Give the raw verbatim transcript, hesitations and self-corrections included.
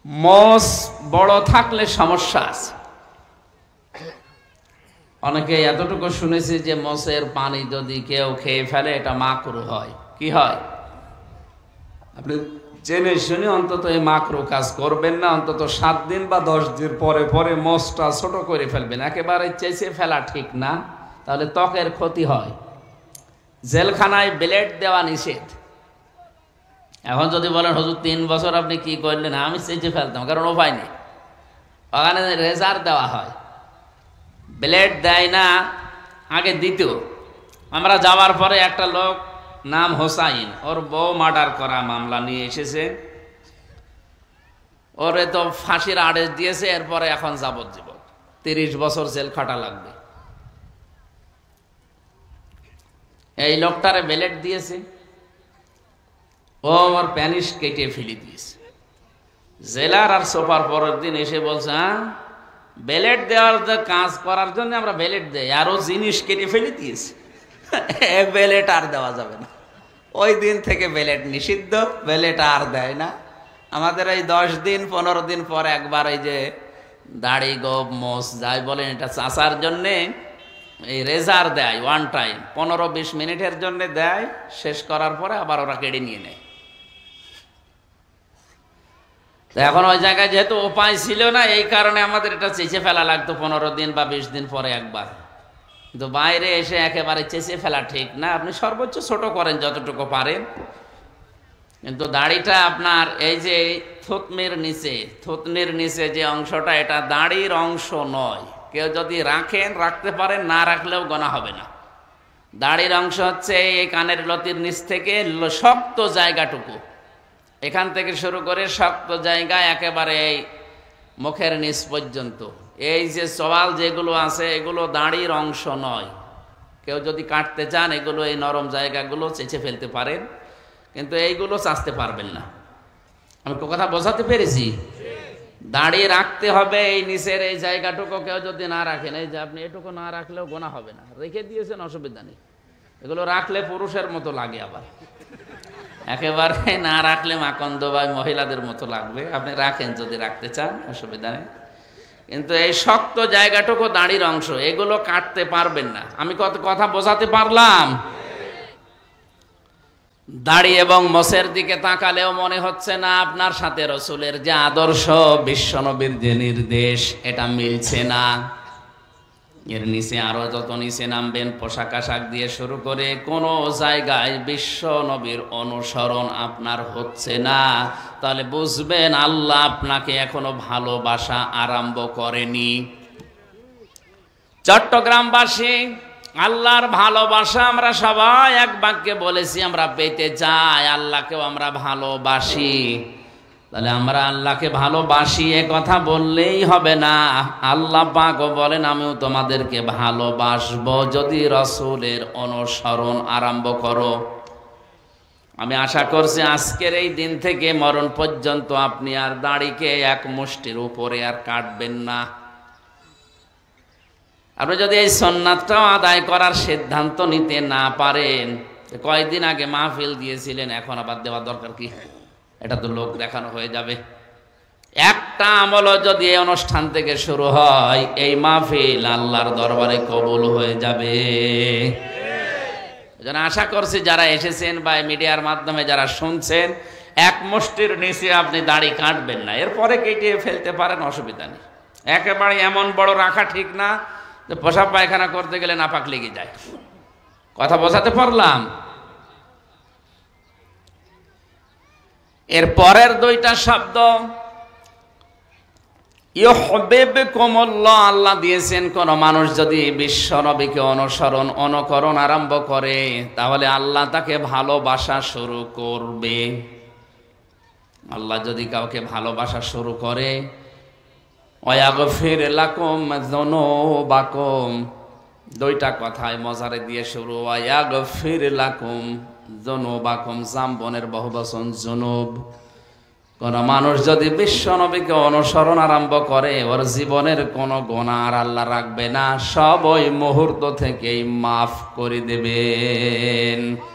মস বড় থাকলে সমস্যা আছে। অনেকে এতটুকু শুনেছি যে মসের পানি যদি কেউ খেয়ে ফেলে এটা মাকরু হয়। কি হয়? আপনি জেনে শুনে অন্তত এই মাকরু কাজ করবেন না। অন্তত সাত দিন বা দশ দিন পরে পরে মসটা ছোট করে ফেলবেন। একেবারে চেঁচে ফেলা ঠিক না, তাহলে ত্বকের ক্ষতি হয়। জেলখানায় ব্লেড দেওয়া নিষেধ। এখন যদি বলেন হুজুর তিন বছর আপনি কি করলেন, আমি চেঁচে ফেলতাম, কারণ উপায় নেই। ওখানে রেজার দেওয়া হয়, ব্লেড দেয় না। আগে দিত। আমরা যাওয়ার পরে একটা লোক নাম হোসাইন, ওর বউ মার্ডার করা মামলা নিয়ে এসেছে। ওরে তো ফাঁসির আদেশ দিয়েছে, এরপরে এখন যাবজ্জীবন তিরিশ বছর জেল খাটা লাগবে। এই লোকটারে ব্লেড দিয়েছে, ও আমার প্যানিস কেটে ফেলে দিয়েছে। জেলার আর সোফার পরের দিন এসে বলছে, হ্যাঁ ব্লেড দেওয়ার কাজ করার জন্য আমরা ব্লেড দেই, আরো জিনিস কেটে ফেলে দিয়েছে, ব্লেড আর দেওয়া যাবে না। ওই দিন থেকে ব্লেড নিষিদ্ধ, ব্লেড আর দেয় না। আমাদের এই দশ দিন পনেরো দিন পর একবার এই যে দাড়ি গোপ মোস যাই বলেন এটা চাষার জন্যে এই রেজার দেয়, ওয়ান টাইম পনেরো বিশ মিনিটের জন্য দেয়, শেষ করার পরে আবার ওরা কেড়ে নিয়ে নেয়। এখন ওই জায়গায় যেহেতু উপায় ছিল না, এই কারণে আমাদের এটা চেঁচে ফেলা লাগতো পনেরো দিন বা বিশ দিন পরে একবার। কিন্তু বাইরে এসে একেবারে চেঁচে ফেলা ঠিক না। আপনি সর্বোচ্চ ছোট করেন যতটুকু পারেন, কিন্তু দাড়িটা আপনার এই যে থুতনির নিচে, থুতনির নিচে যে অংশটা, এটা দাড়ির অংশ নয়। কেউ যদি রাখেন রাখতে পারেন, না রাখলেও গোনা হবে না। দাড়ির অংশ হচ্ছে এই কানের লতির নিচ থেকে শক্ত জায়গাটুকু, এখান থেকে শুরু করে শক্ত জায়গা একেবারে এই মুখের নিচ পর্যন্ত। এই যে সওয়াল যেগুলো আছে এগুলো দাড়ির অংশ নয়। কেউ যদি কাটতে চান এগুলো এই নরম জায়গাগুলো চেঁচে ফেলতে পারেন, কিন্তু এইগুলো চাচতে পারবেন না। আমি কথা বোঝাতে পেরেছি? দাড়ি রাখতে হবে এই নিচের এই জায়গাটুকু। কেউ যদি না রাখেন, এই যে আপনি এটুকু না রাখলেও গোনা হবে না, রেখে দিয়েছেন অসুবিধা নেই। এগুলো রাখলে পুরুষের মতো লাগে, আবার একেবারে না রাখলে মাকন্দ বা মহিলাদের মতো লাগবে। আপনি রাখেন যদি রাখতে চান, অসুবিধা নেই। কিন্তু এই শক্ত জায়গাটুকু দাড়ির অংশ, এগুলো কাটতে পারবেন না। আমি কত কথা বোঝাতে পারলাম? দাড়ি এবং মোছের দিকে তাকালেও মনে হচ্ছে না আপনার সাথে রসুলের যে আদর্শ, বিশ্বনবীর যে নির্দেশ, এটা মিলছে না। এর নিচে আরো যত নিচে নামবেন, পোশাক আশাক দিয়ে শুরু করে কোনো জায়গায় বিশ্ব নবীর অনুসরণ আপনার হচ্ছে না, তাহলে বুঝবেন আল্লাহ আপনাকে এখনো ভালোবাসা আরম্ভ করেনি। চট্টগ্রামবাসী, আল্লাহর ভালোবাসা আমরা সবাই এক বাক্যে বলেছি আমরা পেতে চাই, আল্লাহকেও আমরা ভালোবাসি। তাহলে আমরা আল্লাহকে ভালোবাসি এ কথা বললেই হবে না। আল্লাহ পাকও বলেন আমিও তোমাদেরকে ভালোবাসবো যদি রাসূলের অনুসরণ আরম্ভ করো। আমি আশা করছি আজকের এই দিন থেকে মরণ পর্যন্ত আপনি আর দাড়িকে এক মুষ্টির উপরে আর কাটবেন না। আপনি যদি এই সুন্নাতটাও আদায় করার সিদ্ধান্ত নিতে না পারেন, কয়েকদিন আগে মাহফিল দিয়েছিলেন, এখন আবার দেওয়ার দরকার কি? এটা তো লোক দেখানো হয়ে যাবে। একটা আমলও যদি এই অনুষ্ঠান থেকে শুরু হয়, এই মাহফিল আল্লাহর দরবারে কবুল হয়ে যাবে। যেন আশা করছি যারা এসেছেন বা মিডিয়ার মাধ্যমে যারা শুনছেন, এক মুষ্টির নিচে আপনি দাড়ি কাটবেন না, এরপরে কেটে ফেলতে পারেন, অসুবিধা নেই। একেবারে এমন বড় রাখা ঠিক না যে পেশাব পায়খানা করতে গেলে নাপাক লেগে যায়। কথা বোঝাতে পারলাম? এর পরের দুইটা শব্দ ইউহিব্বুকুমুল্লাহ, আল্লাহ দিয়েছেন কোন মানুষ যদি বিশ্ব নবীকে অনুসরণ অনুকরণ আরম্ভ করে, তাহলে আল্লাহ তাকে ভালোবাসা শুরু করবে। আল্লাহ যদি কাউকে ভালোবাসা শুরু করে, ওয়াগফির লাকুম যুনুবাকুম, দুইটা কথায় মজারে দিয়ে শুরু, ওয়াগফির লাকুম যুনুবাকুম, জামবনের বহুবচন যুনুব। কোন মানুষ যদি বিশ্ব নবীকে অনুসরণ আরম্ভ করে, ওর জীবনের কোন গুনাহ আর আল্লাহ রাখবে না, সব ওই মুহূর্ত থেকেই মাফ করে দেবেন।